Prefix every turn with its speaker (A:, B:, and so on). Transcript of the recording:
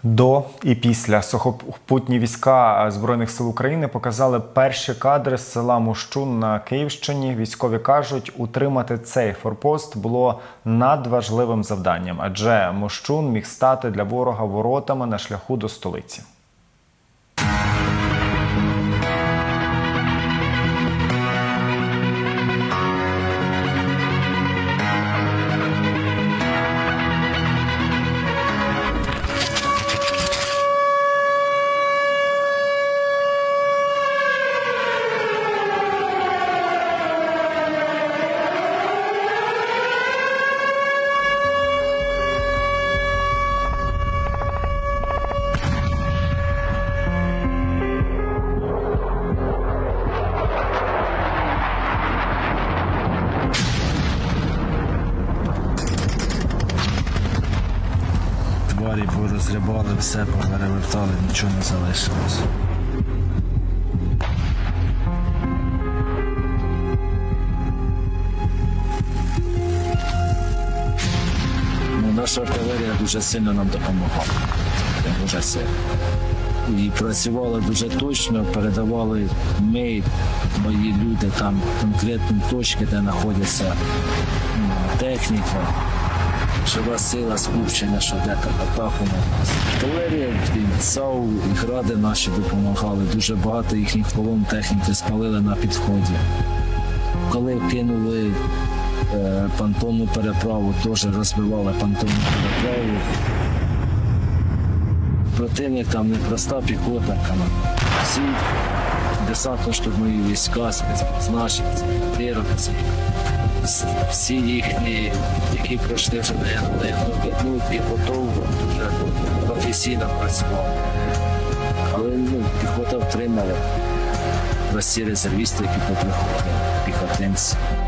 A: До і після сухопутні війська Збройних сил України показали перші кадри з села Мощун на Київщині. Військові кажуть, утримати цей форпост було надважливим завданням, адже Мощун міг стати для ворога воротами на шляху до столиці.
B: Тварі порозрябали, все поперевертали, нічого не залишилось. Наша артилерія дуже сильно нам допомагала. Дуже сильно. І працювали дуже точно, передавали ми, мої люди, там конкретні точки, де знаходиться техніка. Жива сила, скупчення, що де-то атаку на нас. Артилерія, САУ і гради наші допомагали. Дуже багато їхніх колон техніки спалили на підході. Коли кинули понтонну переправу, теж розбивали понтонну переправу. Противник там не проста піхота. Всі десантно-штурмові війська, спецпризначенці, виробці. Всі їхні, які пройшли вже війну і готові, вже професійно працювали. Але піхота втримала, прості резервісти, які поприходили, піхотинці.